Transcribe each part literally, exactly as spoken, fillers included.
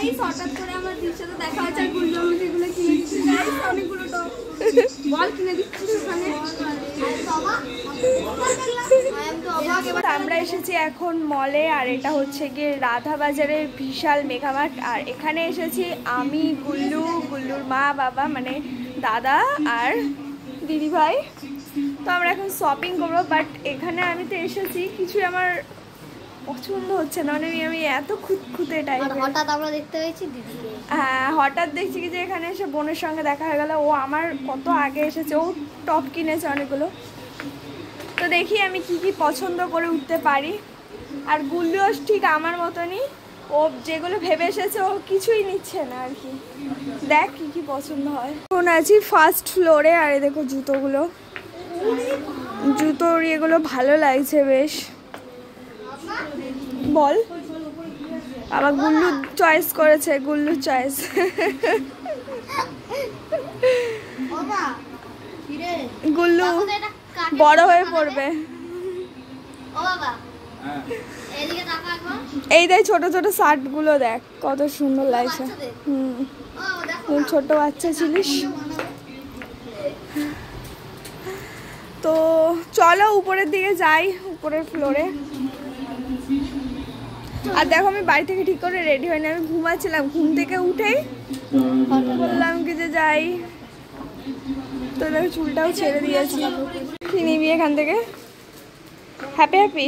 হঠাৎ করে আমার দিদির সাথে দেখা হয়েছে আর গুল্লু আমাকে এগুলো কিনে দিচ্ছে গাইস অনেকগুলো টপ বল কিনে দিচ্ছিস ওখানে। আমরা এসেছি এখন মলে আর এটা হচ্ছে গিয়ে রাধা বাজারের বিশাল মেগামার্ট আর এখানে এসেছি আমি গুল্লু গুল্লুর মা বাবা মানে দাদা আর দিদি ভাই। তো আমরা এখন শপিং করবো বাট এখানে আমি তো এসেছি কিছু আমার পছন্দ হচ্ছে না মানে আমি এত খুঁতখুঁতে টাইপের। হঠাৎ আমরা দেখতে পেয়েছি দিদিকে। হ্যাঁ হঠাৎ দেখছি কি যে এখানে এসে বোনের সঙ্গে দেখা হয়ে গেল। ও আমার কত আগে এসেছে, ও টপ কিনেছে অনেকগুলো। তো দেখি আমি কি কি পছন্দ করে উঠতে পারি। আর গুল্লুও ঠিক আমার মতনই, ও যেগুলো ভেবে এসেছে ও কিছুই নিচ্ছে না আর কি। দেখ কি কি পছন্দ হয়। এখন আছি ফার্স্ট ফ্লোরে আর দেখো জুতোগুলো, জুতোর এগুলো ভালো লাগছে বেশ। বল আবার গুল্লু চয়েস করেছে, গুল্লু চয়েস। গুল্লু বড় হয়ে পড়বে। এই দেখ ছোট ছোট শার্ট গুলো দেখ কত সুন্দর লাগছে। হুম ছোট বাচ্চা ছিলিস। তো চলো উপরের দিকে যাই, উপরের ফ্লোরে। আর দেখো আমি বাড়ি থেকে ঠিক করে রেডি হয়নি, আমি ঘুমাচ্ছিলাম, ঘুম থেকে উঠেই বললাম কি যে যাই। তো দেখো চুলটাও ছেড়ে দিয়েছি। কি নিবি এখান থেকে? হ্যাপি হ্যাপি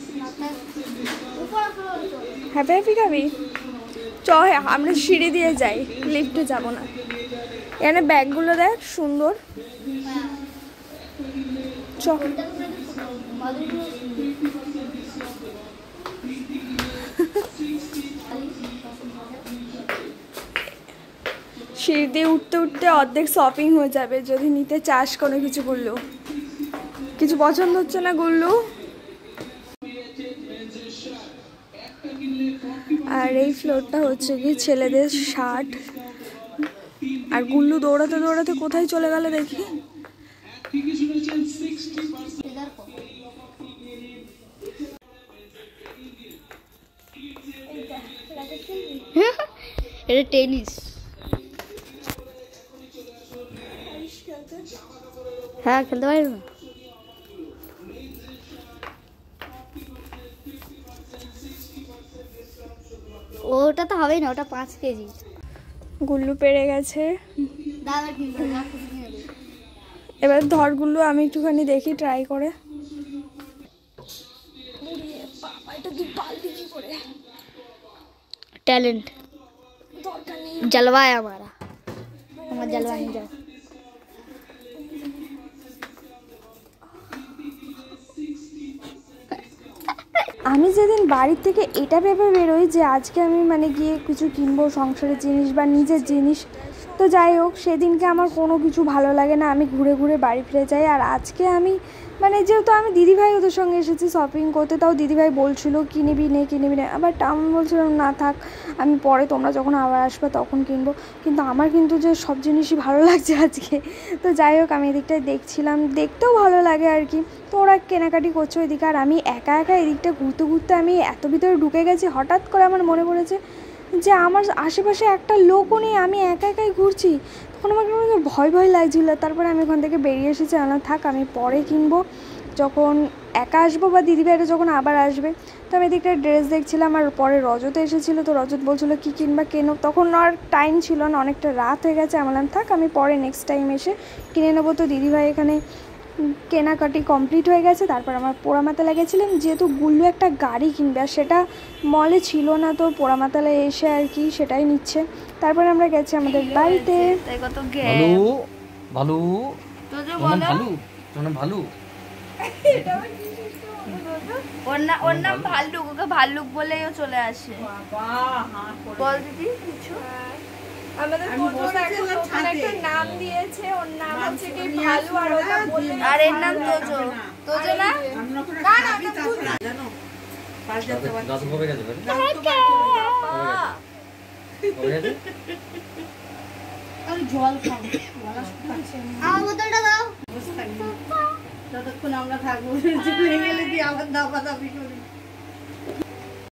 হ্যাপি হ্যাপি খাবি? চ আমরা সিঁড়ি দিয়ে যাই, লিফটে যাব না। এখানে ব্যাগগুলো দেখ সুন্দর। চ সিঁড়ি দিয়ে উঠতে উঠতে অর্ধেক শপিং হয়ে যাবে যদি নিতে চাস কোনো কিছু। গুল্লু কিছু পছন্দ হচ্ছে না গুল্লু। আর এই ফ্লোরটা হচ্ছে কি ছেলেদের শার্ট। আর গুল্লু দৌড়াতে দৌড়াতে কোথায় চলে গেল দেখি। এটা টেনিস। হ্যাঁ খেলতে পারি না। ওটা তো হবেই না, ওটা পাঁচ কেজি। গুল্লু পেরে গেছে। এবার ধর গুল্লু, আমি একটুখানি দেখি ট্রাই করে। टैलेंट जलवा है हमारा, हमारा जलवा नहीं जाए। আমি যেদিন বাড়ির থেকে এটা ভেবে বেরোই যে আজকে আমি মানে গিয়ে কিছু কিনবো সংসারের জিনিস বা নিজের জিনিস, তো যাই হোক সেদিনকে আমার কোনো কিছু ভালো লাগে না, আমি ঘুরে ঘুরে বাড়ি ফিরে যাই। আর আজকে আমি মানে যেহেতু আমি দিদিভাই ওদের সঙ্গে এসেছি শপিং করতে, তাও দিদিভাই বলছিল কিনবি নে কিনবি নে, আবার আমি বলছিলাম না থাক আমি পরে তোমরা যখন আবার আসবে তখন কিনবো। কিন্তু আমার কিন্তু যে সব জিনিসই ভালো লাগছে আজকে। তো যাই হোক আমি এদিকটায় দেখছিলাম, দেখতেও ভালো লাগে আর কি। তো ওরা কেনাকাটি করছে ওইদিকে, আর আমি একা একা এদিকটা ঘুরতে ঘুরতে আমি এত ভিতরে ঢুকে গেছি, হঠাৎ করে আমার মনে পড়েছে যে আমার আশেপাশে একটা লোকও নেই, আমি একা একাই ঘুরছি। তখন আমার ভয় ভয় লাগছিলো। তারপরে আমি ওখান থেকে বেরিয়ে এসেছি, আনা থাক আমি পরে কিনবো যখন একা আসবো বা দিদিভাইরা যখন আবার আসবে। তো আমি এদিকটা ড্রেস দেখছিলাম আর পরে রজত এসেছিলো, তো রজত বলছিলো কী কিনবা কেনো, তখন আর টাইম ছিল না, অনেকটা রাত হয়ে গেছে। আমি বললাম থাক আমি পরে নেক্সট টাইম এসে কিনে নেবো। তো দিদিভাই এখানে কেনাকাটি কমপ্লিট হয়ে গেছে। তারপর আমার পোড়ামাতা লেগেছিলাম, যেহেতু গুল্লু একটা গাড়ি কিনবে আর সেটা মলে ছিল না, তো পোড়ামাতালে এসে আর কি সেটাই নিচ্ছে। তারপরে আমরা গেছি আমাদের বাড়িতে। ওর নাম ভাল্লুক, ওকে ভাল্লুক বলেই ও চলে আসে। বল দিদি কিছু। আমাদের তোজোর এখন নতুন একটা নাম দিয়েছে, ওর নাম হচ্ছে কি ভালু, আর ওটা বলে আর এর নাম তোজো। তোজো না না না তুই না জানো পাঁচ যেতে পারছিস গাছ কবে গেছে ভাই কবে গেছে। আর জল খাও গলা শুকাচ্ছে। আমার বোতলটা দাও। যতক্ষণ আমরা থাকবো যে ভেঙে গেলে দিয়ে আবার দাবা দাবি করি।